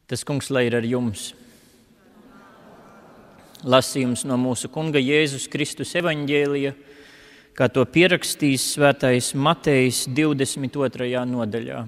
Tas kungs lai ir ar jums. Lasījums no mūsu kunga Jēzus Kristus evaņģēlija, kā to pierakstījis svētais Matejs 22. nodaļā.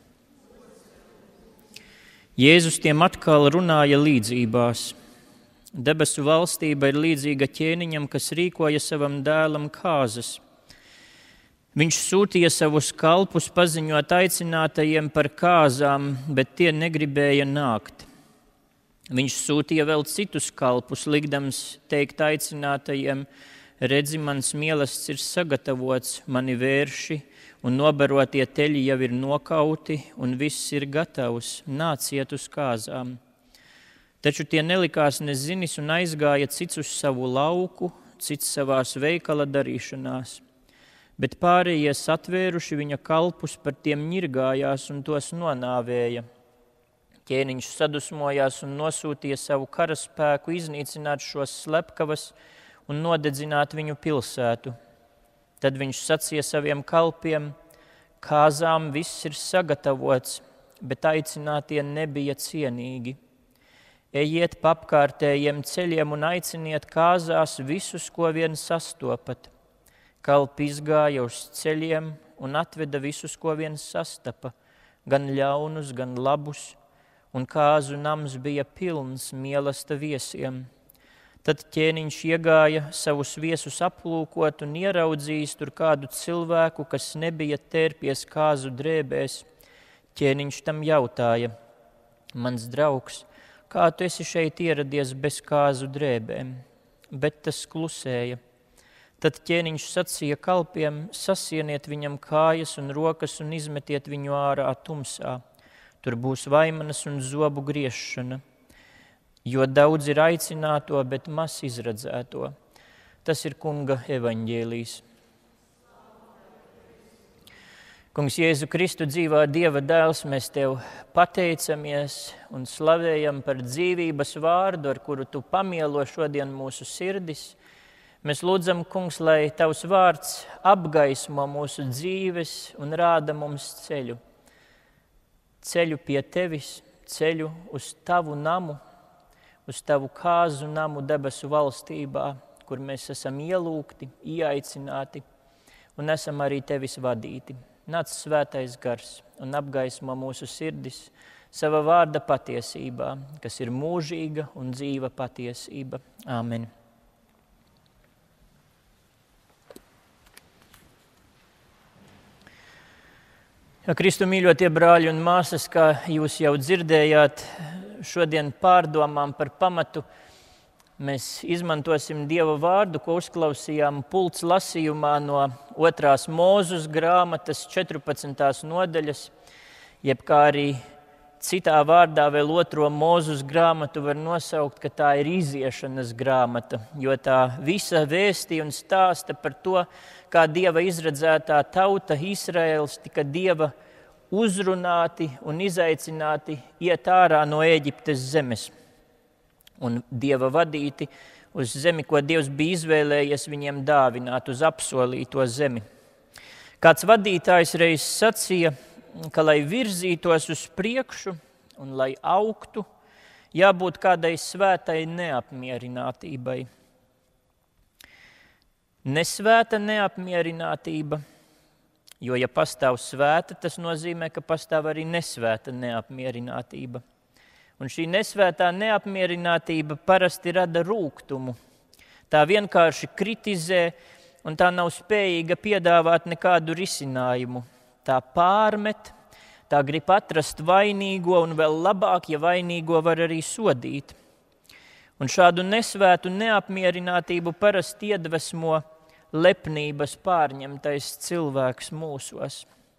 Jēzus tiem atkal runāja līdzībās. Debesu valstība ir līdzīga ķēniņam, kas rīkoja savam dēlam kāzas. Viņš sūtīja savus kalpus paziņot aicinātajiem par kāzām, bet tie negribēja nākt. Viņš sūtīja vēl citus kalpus, likdams teikt aicinātajiem: redzi, mans mielasts ir sagatavots, mani vērši un nobarotie teļi jau ir nokauti un viss ir gatavs, nāciet uz kāzām. Taču tie nelikās nezinis un aizgāja cits uz savu lauku, cits savās veikala darīšanās. Bet pārējie satvēruši viņa kalpus par tiem ņirgājās un tos nonāvēja. Ķēniņš sadusmojās un nosūtīja savu karaspēku iznīcināt šos slepkavas un nodedzināt viņu pilsētu. Tad viņš sacīja saviem kalpiem: kāzām viss ir sagatavots, bet aicinātie nebija cienīgi. Ejiet pa apkārtējiem ceļiem un aiciniet kāzās visus, ko vien sastopat. Kalpi izgāja uz ceļiem un atveda visus, ko vien sastapa, gan ļaunus, gan labus, un kāzu nams bija pilns mīlesta viesiem. Tad ķēniņš iegāja savus viesus aplūkot un ieraudzījis tur kādu cilvēku, kas nebija tērpies kāzu drēbēs. Ķēniņš tam jautāja: mans draugs, kā tu esi šeit ieradies bez kāzu drēbēm? Bet tas klusēja. Tad ķēniņš sacīja kalpiem: sasieniet viņam kājas un rokas un izmetiet viņu ārā tumsā. Tur būs vaimanas un zobu griešana, jo daudz ir aicināto, bet maz izredzēto. Tas ir kunga evaņģēlijs. Kungs, Jēzu Kristu, dzīvā Dieva dēls, mēs tev pateicamies un slavējam par dzīvības vārdu, ar kuru tu pamielo šodien mūsu sirdis. Mēs lūdzam, kungs, lai tavs vārds apgaismo mūsu dzīves un rāda mums ceļu. Ceļu pie tevis, ceļu uz tavu namu, uz tavu kāzu namu debesu valstībā, kur mēs esam ielūgti, ieaicināti un esam arī tevis vadīti. Nāc svētais gars un apgaismo mūsu sirdis sava vārda patiesībā, kas ir mūžīga un dzīva patiesība. Āmen. Kristu mīļotie brāļi un māsas, kā jūs jau dzirdējāt, šodien pārdomām par pamatu mēs izmantosim Dieva vārdu, ko uzklausījām pults lasījumā no 2. Mūzus grāmatas 14. nodaļas, jeb kā arī citā vārdā vēl 2. Mūzus grāmatu var nosaukt, ka tā ir iziešanas grāmata, jo tā visa vēsti un stāsta par to, kā Dieva izredzētā tauta Izraēls tika Dieva uzrunāti un izaicināti iet ārā no Ēģiptes zemes un Dieva vadīti uz zemi, ko Dievs bija izvēlējies viņiem dāvināt, uz apsolīto zemi. Kāds vadītājs reiz sacīja, ka, lai virzītos uz priekšu un lai augtu, jābūt kādai svētai neapmierinātībai. Nesvēta neapmierinātība, jo, ja pastāv svēta, tas nozīmē, ka pastāv arī nesvēta neapmierinātība. Un šī nesvētā neapmierinātība parasti rada rūgtumu. Tā vienkārši kritizē un tā nav spējīga piedāvāt nekādu risinājumu. Tā pārmet, tā grib atrast vainīgo un vēl labāk, ja vainīgo var arī sodīt. Un šādu nesvētu neapmierinātību parasti iedvesmo lepnības pārņemtais cilvēks mūsos.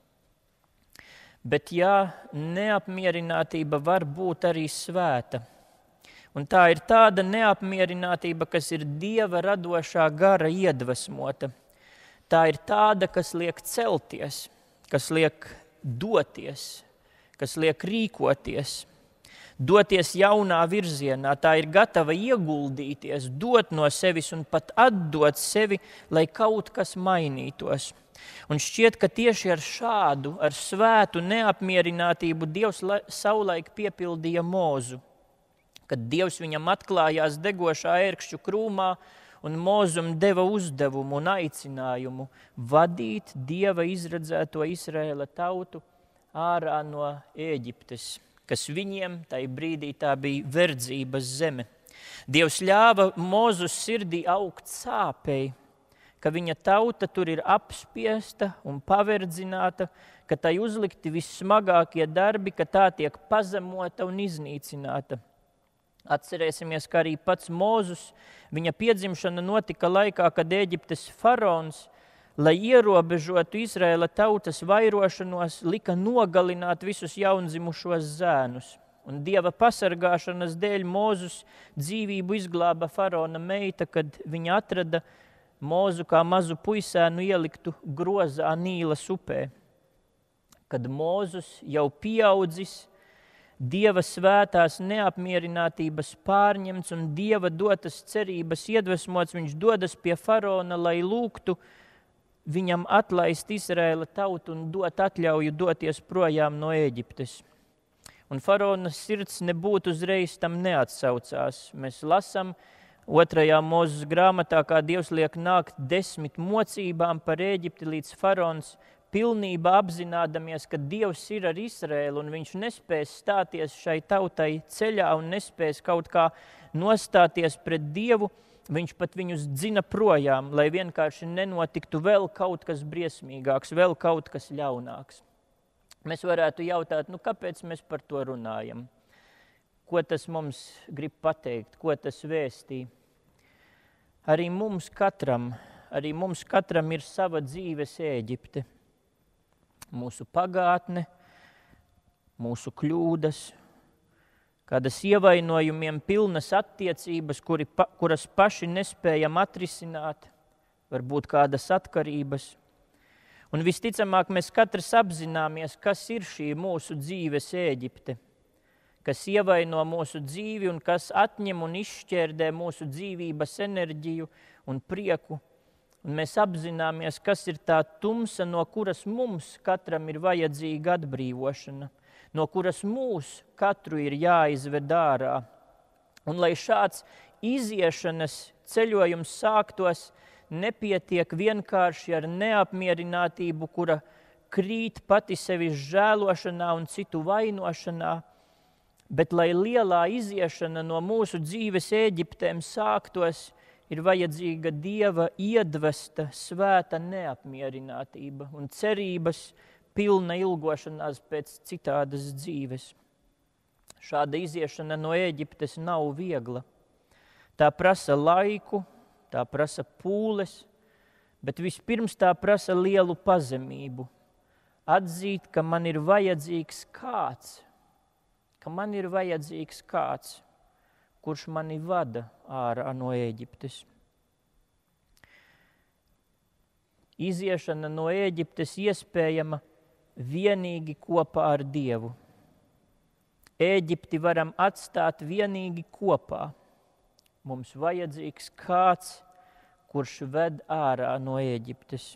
Bet jā, neapmierinātība var būt arī svēta. Un tā ir tāda neapmierinātība, kas ir Dieva radošā gara iedvesmota. Tā ir tāda, kas liek celties, kas liek doties, kas liek rīkoties. doties jaunā virzienā, tā ir gatava ieguldīties, dot no sevis un pat atdot sevi, lai kaut kas mainītos. Un šķiet, ka tieši ar šādu, ar svētu neapmierinātību Dievs savulaik piepildīja Mūzu, kad Dievs viņam atklājās degošā ērkšķu krūmā un Mūzum deva uzdevumu un aicinājumu vadīt Dieva izredzēto Izraēla tautu ārā no Ēģiptes, kas viņiem tai brīdī tā bija verdzības zeme. Dievs ļāva Mūzus sirdī augt sāpei, ka viņa tauta tur ir apspiesta un paverdzināta, ka tai uzlikti vissmagākie darbi, ka tā tiek pazemota un iznīcināta. Atcerēsimies, ka arī pats Mūzus, viņa piedzimšana notika laikā, kad Ēģiptes faraons, lai ierobežotu Izraēla tautas vairošanos, lika nogalināt visus jaundzimušos zēnus. Un Dieva pasargāšanas dēļ Mūzus dzīvību izglāba faraona meita, kad viņa atrada Mūzu kā mazu puisēnu ieliktu grozā Nīlas upē. Kad Mūzus jau pieaudzis, Dieva svētās neapmierinātības pārņemts un Dieva dotas cerības iedvesmots, viņš dodas pie faraona, lai lūgtu viņam atlaist Izraēla tautu un dot atļauju doties projām no Ēģiptes. Un faraona sirds nebūtu uzreiz tam neatsaucās. Mēs lasam 2. Mūzes grāmatā, kā Dievs liek nākt 10 mocībām par Ēģipti, līdz faraons pilnībā apzinādamies, ka Dievs ir ar Izraēlu un viņš nespēs stāties šai tautai ceļā un nespēs kaut kā nostāties pret Dievu, viņš pat viņus dzina projām, lai vienkārši nenotiktu vēl kaut kas briesmīgāks, vēl kaut kas ļaunāks. Mēs varētu jautāt, kāpēc mēs par to runājam? Ko tas mums grib pateikt, ko tas vēstī? Arī mums katram ir sava dzīves Ēģipte. Mūsu pagātne, mūsu kļūdas, kādas ievainojumiem pilnas attiecības, kuras paši nespējam atrisināt, varbūt kādas atkarības. Un visticamāk, mēs katrs apzināmies, kas ir šī mūsu dzīves Ēģipte, kas ievaino mūsu dzīvi un kas atņem un izšķērdē mūsu dzīvības enerģiju un prieku. Un mēs apzināmies, kas ir tā tumsa, no kuras mums katram ir vajadzīga atbrīvošana, no kuras mūs katru ir jāizved ārā. Un lai šāds iziešanas ceļojums sāktos, nepietiek vienkārši ar neapmierinātību, kura krīt pati sevis žēlošanā un citu vainošanā, bet lai lielā iziešana no mūsu dzīves Ēģiptēm sāktos, ir vajadzīga Dieva iedvesta svēta neapmierinātība un cerības pilna ilgošanās pēc citādas dzīves. Šāda iziešana no Ēģiptes nav viegla. Tā prasa laiku, tā prasa pūles, bet vispirms tā prasa lielu pazemību. Atzīt, ka man ir vajadzīgs kāds, kurš mani vada ārā no Ēģiptes. Iziešana no Ēģiptes iespējama vienīgi kopā ar Dievu. Ēģipti varam atstāt vienīgi kopā. Mums vajadzīgs kāds, kurš ved ārā no Ēģiptes.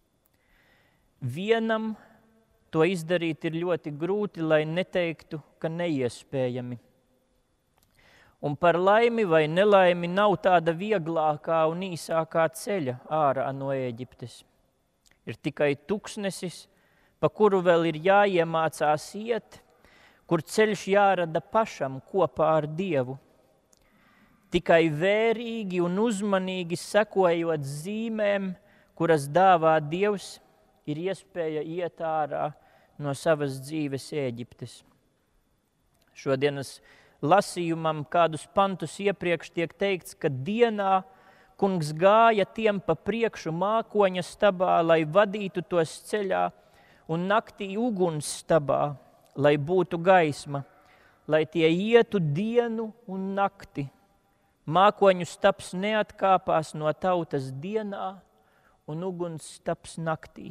Vienam to izdarīt ir ļoti grūti, lai neteiktu, ka neiespējami. Un par laimi vai nelaimi nav tāda vieglākā un īsākā ceļa ārā no Ēģiptes. Ir tikai tuksnesis, pa kuru vēl ir jāiemācās iet, kur ceļš jārada pašam kopā ar Dievu. Tikai vērīgi un uzmanīgi sekojot zīmēm, kuras dāvā Dievs, ir iespēja iet ārā no savas dzīves Ēģiptes. Šodienas lasījumam kādus pantus iepriekš tiek teikts, ka dienā kungs gāja tiem pa priekšu mākoņa stabā, lai vadītu tos ceļā, un naktī uguns stabā, lai būtu gaisma, lai tie ietu dienu un nakti. Mākoņu stabs neatkāpās no tautas dienā un uguns stabs naktī.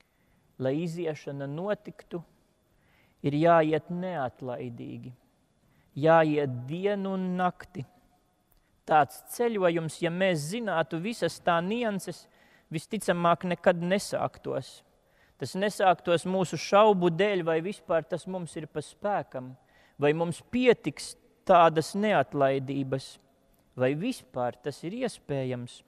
Lai iziešana notiktu, ir jāiet neatlaidīgi. jāiet dienu un nakti. Tāds ceļojums, ja mēs zinātu visas tā nianses, visticamāk nekad nesāktos. Tas nesāktos mūsu šaubu dēļ, vai vispār tas mums ir pa spēkam, vai mums pietiks tādas neatlaidības, vai vispār tas ir iespējams.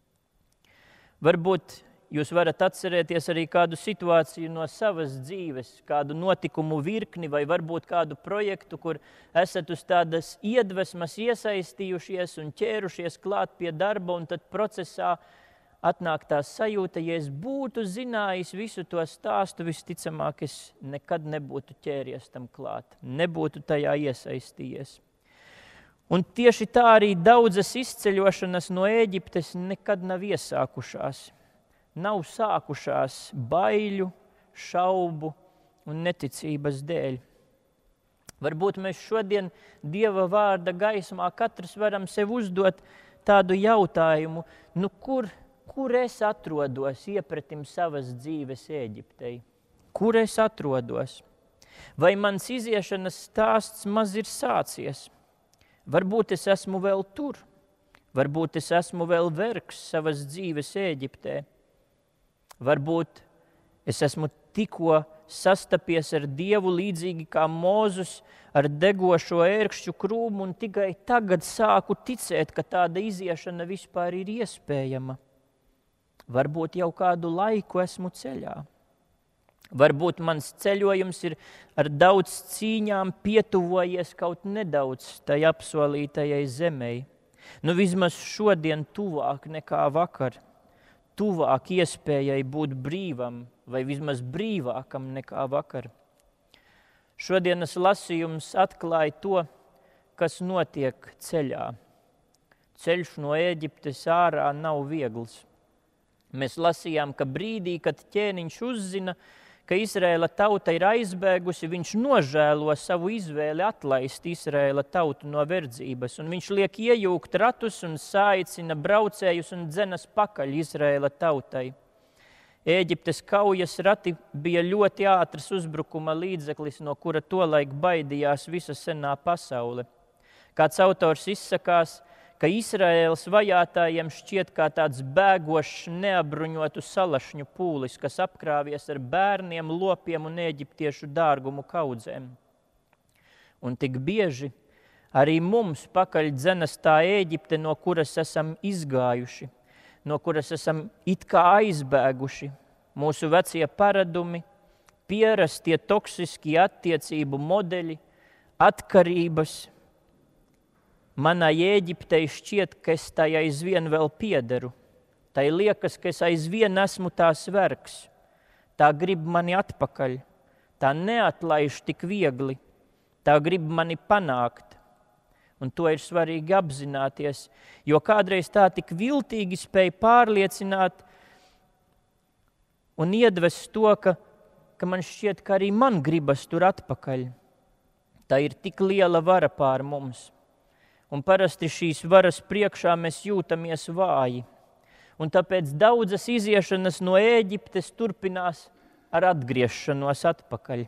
Varbūt jūs varat atcerēties arī kādu situāciju no savas dzīves, kādu notikumu virkni vai varbūt kādu projektu, kur esat uz tādas iedvesmas iesaistījušies un ķērušies klāt pie darba, un tad procesā atnāk tā sajūta, ja es būtu zinājis visu to stāstu, visticamāk es nekad nebūtu ķēries tam klāt, nebūtu tajā iesaistījies. Un tieši tā arī daudzas izceļošanas no Ēģiptes nekad nav iesākušās. Nav sākušās baiļu, šaubu un neticības dēļ. Varbūt mēs šodien Dieva vārda gaismā katrs varam sev uzdot tādu jautājumu, kur es atrodos iepratim savas dzīves Ēģiptei? Kur es atrodos? Vai mans iziešanas stāsts maz ir sācies? Varbūt es esmu vēl tur, varbūt es esmu vēl vergs savas dzīves Ēģiptē. Varbūt es esmu tikko sastapies ar Dievu līdzīgi kā Mozus ar degošo ērkšķu krūmu un tikai tagad sāku ticēt, ka tāda iziešana vispār ir iespējama. Varbūt jau kādu laiku esmu ceļā. Varbūt mans ceļojums ir ar daudz cīņām pietuvojies kaut nedaudz tai apsolītajai zemei. Vismaz šodien tuvāk nekā vakar. Tuvāk iespējai būt brīvam, vai vismaz brīvākam nekā vakar. Šodienas lasījums atklāja to, kas notiek ceļā. Ceļš no Ēģiptes ārā nav viegls. Mēs lasījām, ka brīdī, kad ķēniņš uzzina, ka Izraēla tauta ir aizbēgusi, viņš nožēlo savu izvēli atlaist Izraēla tautu no verdzības, un viņš liek iejūgt ratus un saicina braucējus un dzenas pakaļ Izraēla tautai. Ēģiptes kaujas rati bija ļoti ātrs uzbrukuma līdzeklis, no kura tolaik baidījās visa senā pasaule. Kāds autors izsakās, ka Izraēlas vajātājiem šķiet kā tāds bēgošs, neapbruņotu salašņu pūlis, kas apkrāvies ar bērniem, lopiem un ēģiptiešu dārgumu kaudzēm. Un tik bieži arī mums pakaļ dzenas tā Ēģipte, no kuras esam izgājuši, no kuras esam it kā aizbēguši, mūsu vecie paradumi, pierastie toksiskie attiecību modeļi, atkarības. Manai Ēģiptei šķiet, ka es tai aizvien vēl piederu. Tai liekas, ka es aizvien esmu tās vergs. Tā grib mani atpakaļ. Tā neatlaiž tik viegli. Tā grib mani panākt. Un to ir svarīgi apzināties, jo kādreiz tā tik viltīgi spēja pārliecināt un iedvest to, ka man šķiet, ka arī man gribas tur atpakaļ. Tā ir tik liela vara pār mums. Un parasti šīs varas priekšā mēs jūtamies vāji. Un tāpēc daudzas iziešanas no Ēģiptes turpinās ar atgriešanos atpakaļ.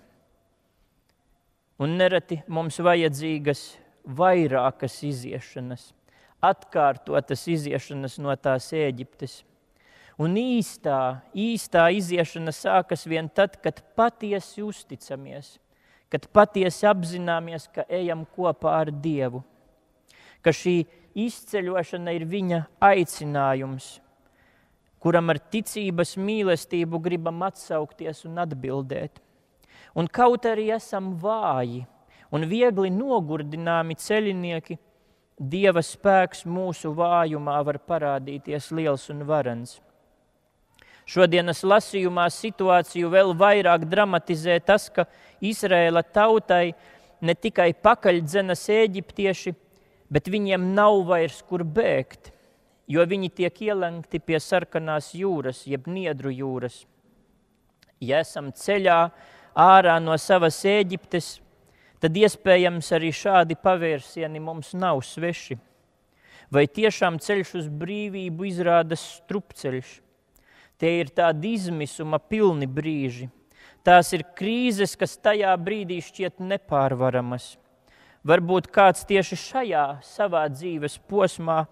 Un nereti mums vajadzīgas vairākas iziešanas, atkārtotas iziešanas no tās Ēģiptes. Un īstā iziešana sākas vien tad, kad patiesi uzticamies, kad patiesi apzināmies, ka ejam kopā ar Dievu. Ka šī izceļošana ir viņa aicinājums, kuram ar ticības mīlestību gribam atsaukties un atbildēt. Un kaut arī esam vāji un viegli nogurdināmi ceļinieki, Dieva spēks mūsu vājumā var parādīties liels un varens. Šodienas lasījumā situāciju vēl vairāk dramatizē tas, ka Izraēla tautai ne tikai pakaļdzenas ēģiptieši, bet viņiem nav vairs kur bēgt, jo viņi tiek ielenkti pie sarkanās jūras, jeb Niedru jūras. Ja esam ceļā ārā no savas Ēģiptes, tad iespējams arī šādi pavērsieni mums nav sveši. Vai tiešām ceļš uz brīvību izrādas strupceļš? Tie ir tādi izmisuma pilni brīži. Tās ir krīzes, kas tajā brīdī šķiet nepārvaramas. Varbūt kāds tieši šajā savā dzīves posmā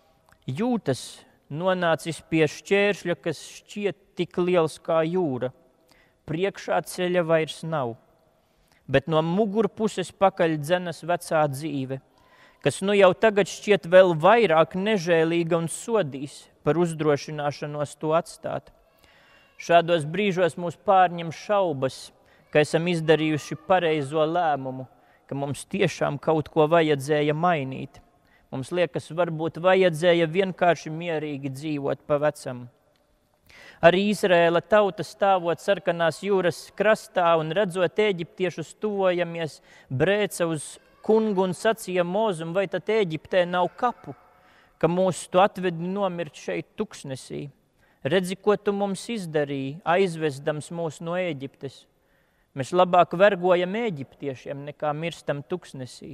jūtas nonācis pie šķēršļa, kas šķiet tik liels kā jūra. Priekšā ceļa vairs nav, bet no mugurpuses pakaļ dzenas vecā dzīve, kas nu jau tagad šķiet vēl vairāk nežēlīga un sodīs par uzdrošināšanos to atstāt. Šādos brīžos mūs pārņem šaubas, ka esam izdarījuši pareizo lēmumu, ka mums tiešām kaut ko vajadzēja mainīt. Mums liekas, varbūt vajadzēja vienkārši mierīgi dzīvot pa vecam. Arī Izraēla tauta stāvot Sarkanās jūras krastā un redzot eģiptiešus tuvojamies, brēca uz kungu un sacīja Mozum, vai tad Eģiptē nav kapu, ka mūs tu atvedi nomirt šeit tuksnesī. Redzi, ko tu mums izdarīji, aizvesdams mūs no Eģiptes. Mēs labāk vergojam eģiptiešiem, nekā mirstam tuksnesī.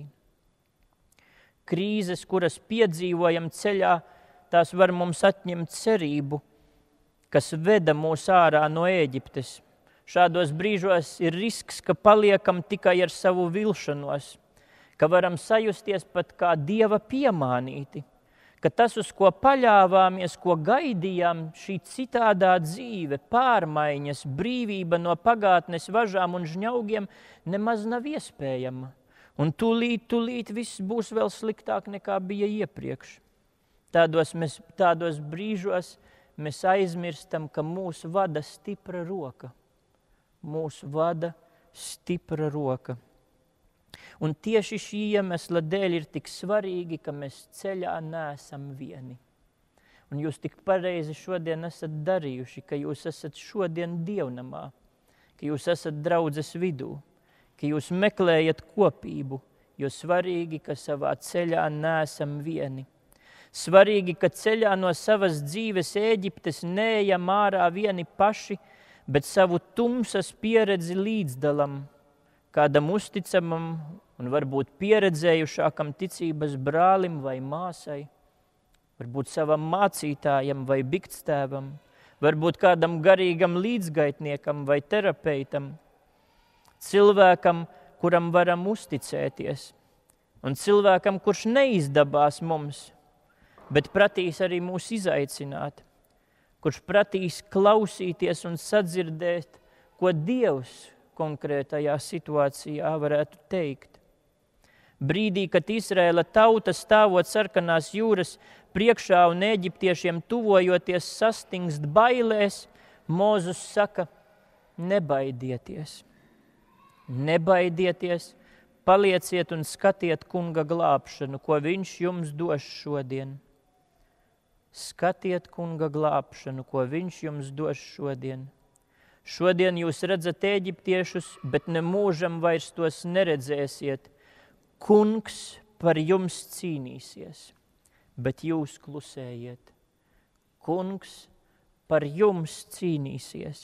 Krīzes, kuras piedzīvojam ceļā, tās var mums atņemt cerību, kas veda mūs ārā no Eģiptes. Šādos brīžos ir risks, ka paliekam tikai ar savu vilšanos, ka varam sajusties pat kā Dieva piemānīti, ka tas, uz ko paļāvāmies, ko gaidījām, šī citādā dzīve, pārmaiņas, brīvība no pagātnes važām un žņaugiem nemaz nav iespējama. Un tūlīt viss būs vēl sliktāk nekā bija iepriekš. Tādos brīžos mēs aizmirstam, ka mūs vada stipra roka. Mūs vada stipra roka. Un tieši šī iemesla dēļ ir tik svarīgi, ka mēs ceļā neesam vieni. Un jūs tik pareizi šodien esat darījuši, ka jūs esat šodien dievnamā, ka jūs esat draudzes vidū, ka jūs meklējat kopību, jo svarīgi, ka savā ceļā neesam vieni. Svarīgi, ka ceļā no savas dzīves Ēģiptes neejam ārā vieni paši, bet savu tumsas pieredzi līdzdalam, kādam uzticamam un varbūt pieredzējušākam ticības brālim vai māsai, varbūt savam mācītājam vai bikstēvam, varbūt kādam garīgam līdzgaitniekam vai terapeitam, cilvēkam, kuram varam uzticēties, un cilvēkam, kurš neizdabās mums, bet pratīs arī mūs izaicināt, kurš pratīs klausīties un sadzirdēt, ko Dievs konkrētajā situācijā varētu teikt. Brīdī, kad Izraēla tauta stāvot Sarkanās jūras priekšā un eģiptiešiem tuvojoties sastingst bailēs, Mozus saka, nebaidieties. Nebaidieties, palieciet un skatiet kunga glābšanu, ko viņš jums dos šodien. Skatiet kunga glābšanu, ko viņš jums dos šodien. Šodien jūs redzat eģiptiešus, bet nemūžam vairs tos neredzēsiet. Kungs par jums cīnīsies, bet jūs klusējiet. Kungs par jums cīnīsies.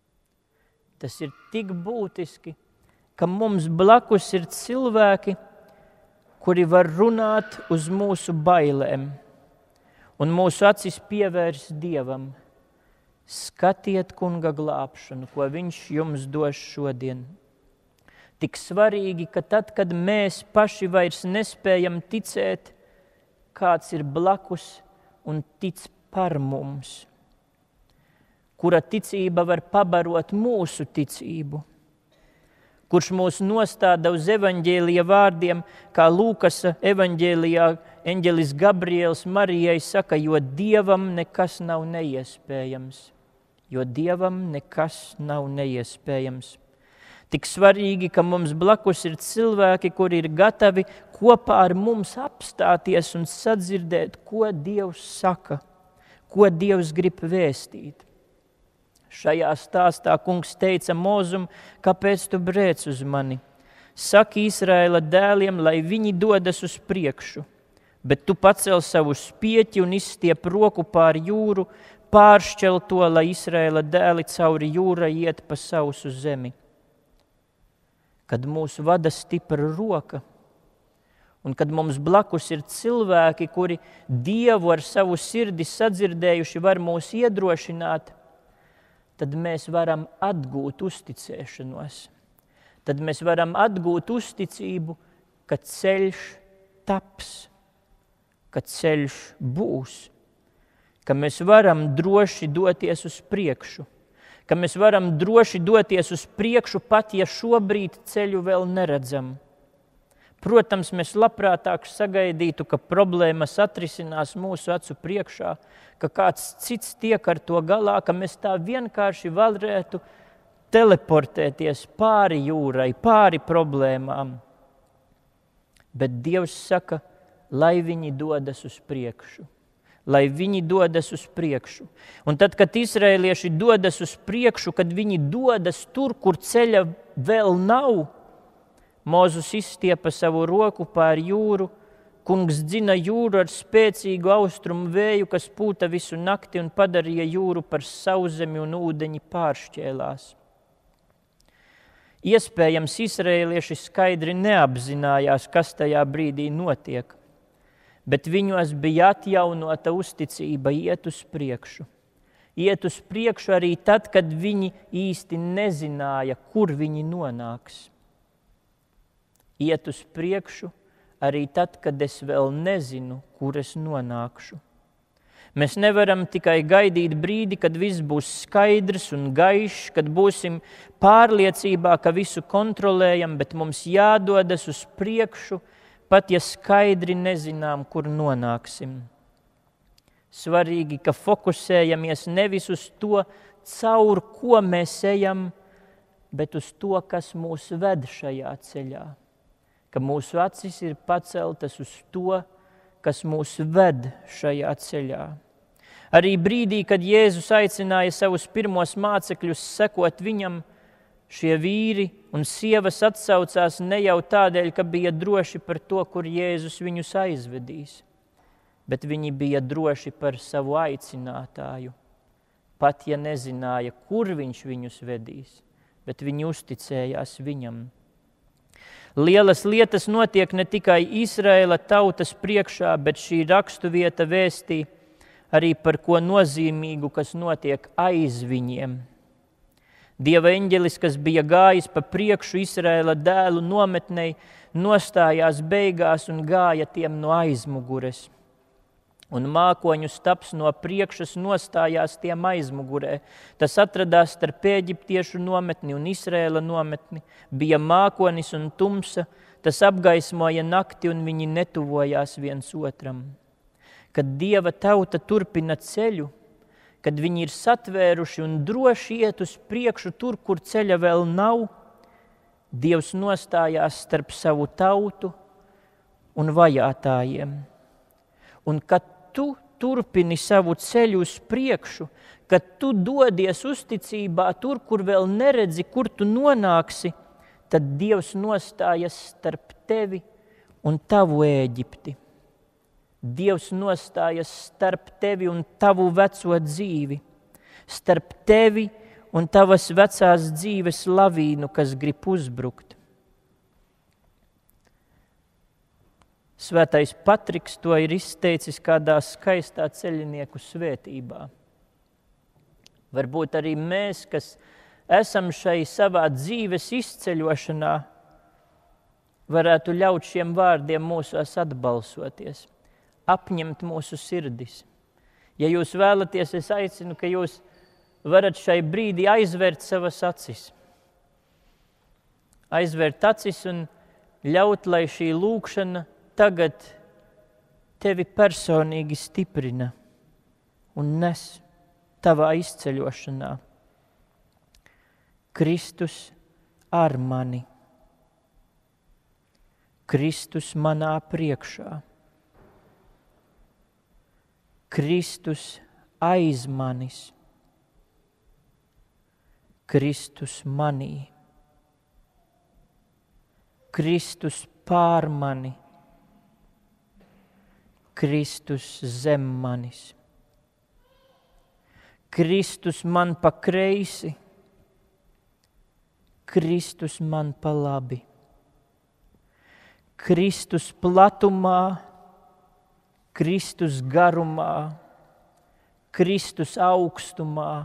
Tas ir tik būtiski, ka mums blakus ir cilvēki, kuri var runāt uz mūsu bailēm un mūsu acis pievērs Dievam. Skatiet kunga glābšanu, ko viņš jums dos šodien. Tik svarīgi, ka tad, kad mēs paši vairs nespējam ticēt, kāds ir blakus un tic par mums, kura ticība var pabarot mūsu ticību, kurš mūs nostāda uz evaņģēlija vārdiem, kā Lūkasa evaņģēlijā eņģelis Gabriels Marijai saka, jo Dievam nekas nav neiespējams. Jo Dievam nekas nav neiespējams. Tik svarīgi, ka mums blakus ir cilvēki, kuri ir gatavi kopā ar mums apstāties un sadzirdēt, ko Dievs saka, ko Dievs grib vēstīt. Šajā stāstā kungs teica Mozum, kāpēc tu brēc uz mani? Saki Izraēla dēliem, lai viņi dodas uz priekšu, bet tu pacel savu spieķi un izstiep roku pār jūru, pāršķel to, lai Izraēla dēli cauri jūrai iet pa sausu zemi. Kad mūs vada stipra roka, un kad mums blakus ir cilvēki, kuri Dievu ar savu sirdi sadzirdējuši var mūs iedrošināt, tad mēs varam atgūt uzticēšanos. Tad mēs varam atgūt uzticību ka ceļš taps, ka ceļš būs, ka mēs varam droši doties uz priekšu, ka mēs varam droši doties uz priekšu, pat ja šobrīd ceļu vēl neredzam. Protams, mēs labprātāk sagaidītu, ka problēmas atrisinās mūsu acu priekšā, ka kāds cits tiek ar to galā, ka mēs tā vienkārši varētu teleportēties pāri jūrai, pāri problēmām. Bet Dievs saka, lai viņi dodas uz priekšu. Lai viņi dodas uz priekšu. Un tad, kad izraēlieši dodas uz priekšu, kad viņi dodas tur, kur ceļa vēl nav, Mozus izstiepa savu roku pār jūru, Kungs dzina jūru ar spēcīgu austrumu vēju, kas pūta visu nakti un padarīja jūru par sauszemi un ūdeņi pāršķēlās. Iespējams, izraēlieši skaidri neapzinājās, kas tajā brīdī notiek, bet viņos bija atjaunota uzticība iet uz priekšu. Iet uz priekšu arī tad, kad viņi īsti nezināja, kur viņi nonāks. Iet uz priekšu arī tad, kad es vēl nezinu, kur es nonākšu. Mēs nevaram tikai gaidīt brīdi, kad viss būs skaidrs un gaišs, kad būsim pārliecībā, ka visu kontrolējam, bet mums jādodas uz priekšu, pat ja skaidri nezinām, kur nonāksim. Svarīgi, ka fokusējamies nevis uz to, caur ko mēs ejam, bet uz to, kas mūs ved šajā ceļā. Ka mūsu acis ir paceltas uz to, kas mūs ved šajā ceļā. Arī brīdī, kad Jēzus aicināja savus pirmos mācekļus sekot viņam, šie vīri un sievas atsaucās ne jau tādēļ, ka bija droši par to, kur Jēzus viņus aizvedīs, bet viņi bija droši par savu aicinātāju, pat ja nezināja, kur viņš viņus vedīs, bet viņi uzticējās viņam. Lielas lietas notiek ne tikai Izraēla tautas priekšā, bet šī raksturvieta vēstī arī par ko nozīmīgu, kas notiek aiz viņiem. Dieva eņģelis, kas bija gājis pa priekšu Izraēla dēlu nometnei, nostājās beigās un gāja tiem no aizmugures. Un mākoņu stabs no priekšas nostājās tiem aizmugurē. Tas atradās starp Ēģiptiešu nometni un Izraēla nometni. Bija mākonis un tumsa, tas apgaismoja nakti un viņi netuvojās viens otram. Kad Dieva tauta turpina ceļu, kad viņi ir satvēruši un droši iet uz priekšu tur, kur ceļa vēl nav, Dievs nostājās starp savu tautu un vajātājiem. Un kad tu turpini savu ceļu uz priekšu, kad tu dodies uzticībā tur, kur vēl neredzi, kur tu nonāksi, tad Dievs nostājas starp tevi un tavu Ēģipti. Dievs nostājas starp tevi un tavu veco dzīvi, starp tevi un tavas vecās dzīves lavīnu, kas grib uzbrukt. Svētais Patriks to ir izteicis kādā skaistā ceļinieku svētībā. Varbūt arī mēs, kas esam šai savā dzīves izceļošanā, varētu ļaut šiem vārdiem mūsos atbalsoties, apņemt mūsu sirdis. Ja jūs vēlaties, es aicinu, ka jūs varat šai brīdī aizvērt savas acis. Aizvērt acis un ļaut, lai šī lūkšana tagad tevi personīgi stiprina un nes tavā izceļošanā. Kristus ar mani. Kristus manā priekšā. Kristus aiz manis. Kristus manī. Kristus pār mani. Kristus zem manis. Kristus man pa kreisi. Kristus man pa labi. Kristus platumā, Kristus garumā, Kristus augstumā,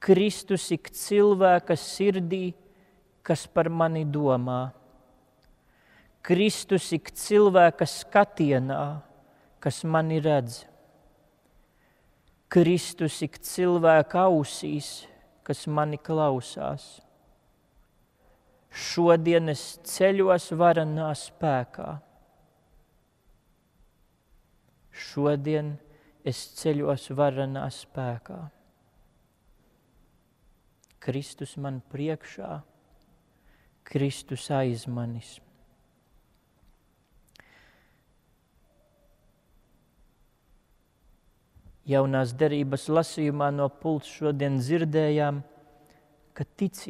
Kristus ik cilvēka sirdī, kas par mani domā. Kristus ik cilvēka skatienā, kas mani redz. Kristus ik cilvēka ausīs, kas mani klausās. Šodien es ceļos varenā spēkā. Šodien es ceļos varenā spēkā. Kristus man priekšā, Kristus aiz manis. Jaunās derības lasījumā no pults šodien dzirdējām, ka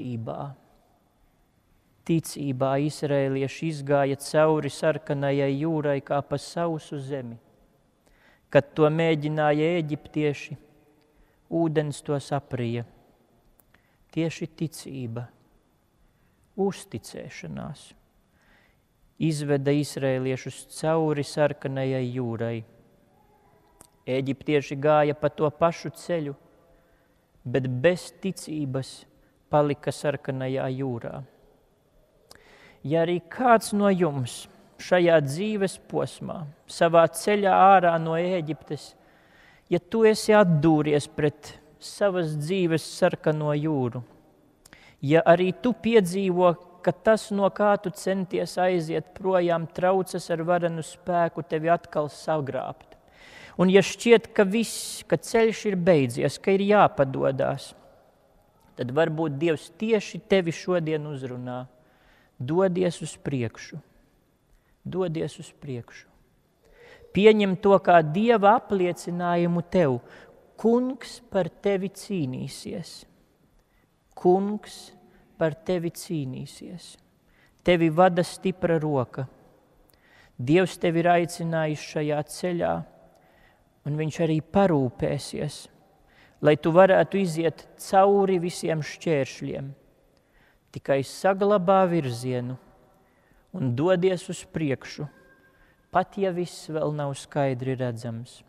ticībā izraēlieši izgāja cauri sarkanajai jūrai kā pa sausu zemi. Kad to mēģināja eģiptieši, ūdens tos aprija. Tieši ticība, uzticēšanās izveda izraēliešus cauri sarkanajai jūrai. Eģiptieši gāja pa to pašu ceļu, bet bez ticības palika sarkanajā jūrā. Ja arī kāds no jums šajā dzīves posmā, savā ceļā ārā no Ēģiptes, ja tu esi atdūries pret savas dzīves sarkano jūru, ja arī tu piedzīvo, ka tas, no kā tu centies aiziet projām, traucas ar varenu spēku tevi atkal sagrābt, un ja šķiet, ka viss, ka ceļš ir beidzies, ka ir jāpadodās, tad varbūt Dievs tieši tevi šodien uzrunā. Dodies uz priekšu. Dodies uz priekšu. Pieņem to kā Dieva apliecinājumu tev. Kungs par tevi cīnīsies. Kungs par tevi cīnīsies. Tevi vada stipra roka. Dievs tevi ir aicinājis šajā ceļā, un viņš arī parūpēsies, lai tu varētu iziet cauri visiem šķēršļiem. Tikai saglabā virzienu un dodies uz priekšu, pat ja viss vēl nav skaidri redzams.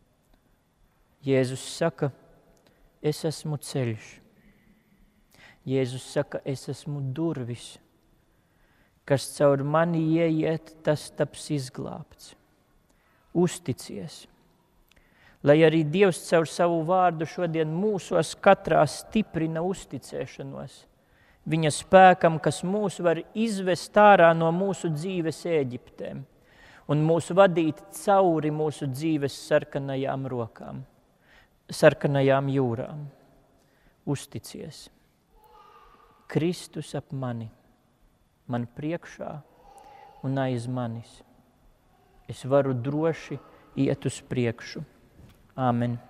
Jēzus saka, es esmu ceļš. Jēzus saka, es esmu durvis. Kas caur mani ieiet, tas taps izglābts. Uzticies. Lai arī Dievs caur savu vārdu šodien mūsos katrā stiprina uzticēšanos. Viņa spēkam, kas mūs var izvest ārā no mūsu dzīves Ēģiptēm un mūs vadīt cauri mūsu dzīves sarkanajām rokām, sarkanajām jūrām. Uzticies. Kristus ap mani, man priekšā un aiz manis. Es varu droši iet uz priekšu. Āmen.